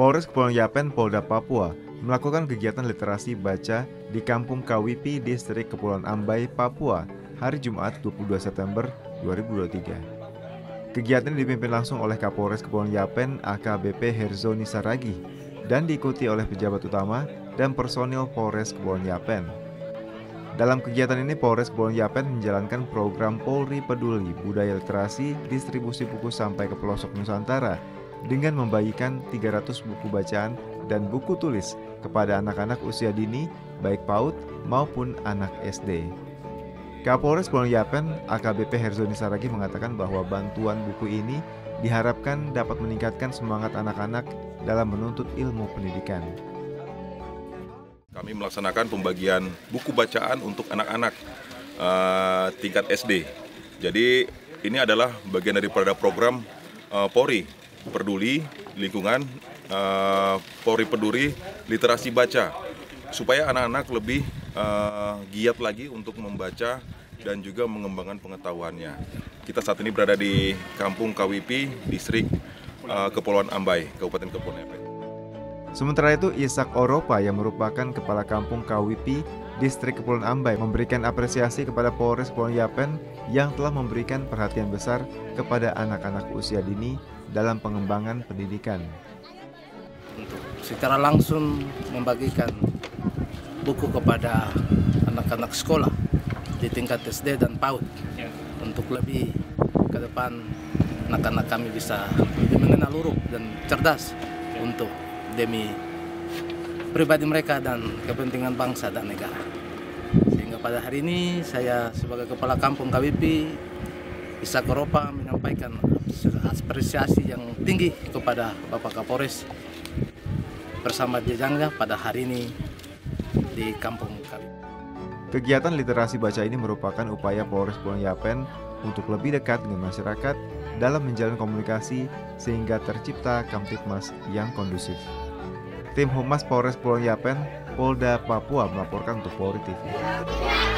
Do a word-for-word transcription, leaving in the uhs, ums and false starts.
Polres Kepulauan Yapen, Polda Papua, melakukan kegiatan literasi baca di Kampung Kawipi, Distrik Kepulauan Ambai, Papua, hari Jumat dua puluh dua September dua ribu dua puluh tiga. Kegiatan dipimpin langsung oleh Kapolres Kepulauan Yapen, A K B P Herzoni Saragih, dan diikuti oleh pejabat utama dan personil Polres Kepulauan Yapen. Dalam kegiatan ini, Polres Kepulauan Yapen menjalankan program Polri Peduli Budaya Literasi distribusi buku sampai ke pelosok Nusantara dengan membagikan tiga ratus buku bacaan dan buku tulis kepada anak-anak usia dini, baik PAUD maupun anak S D. Kapolres Kepulauan Yapen, A K B P Herzoni Saragih mengatakan bahwa bantuan buku ini diharapkan dapat meningkatkan semangat anak-anak dalam menuntut ilmu pendidikan. Kami melaksanakan pembagian buku bacaan untuk anak-anak uh, tingkat S D. Jadi ini adalah bagian daripada program uh, Polri Peduli Lingkungan, uh, Polri Peduli Literasi Baca, supaya anak-anak lebih uh, giat lagi untuk membaca dan juga mengembangkan pengetahuannya. Kita saat ini berada di Kampung Kawipi, Distrik uh, Kepulauan Ambai, Kabupaten Kepulauan Yapen. Sementara itu, Ishak Oropa yang merupakan Kepala Kampung Kawipi, Distrik Kepulauan Ambai, memberikan apresiasi kepada Polres Kepulauan Yapen yang telah memberikan perhatian besar kepada anak-anak usia dini dalam pengembangan pendidikan. Untuk secara langsung membagikan buku kepada anak-anak sekolah di tingkat S D dan PAUD untuk lebih ke depan anak-anak kami bisa lebih mengenal huruf dan cerdas untuk demi pribadi mereka dan kepentingan bangsa dan negara. Sehingga pada hari ini saya sebagai Kepala Kampung Kawipi, Ishak Oropa, menyampaikan apresiasi yang tinggi kepada Bapak Kapolres bersama jajarannya pada hari ini di Kampung Kawipi. Kegiatan literasi baca ini merupakan upaya Polres Kepulauan Yapen untuk lebih dekat dengan masyarakat dalam menjalin komunikasi sehingga tercipta Kamtibmas yang kondusif. Tim Humas Polres Kepulauan Yapen, Polda Papua melaporkan untuk Polri T V.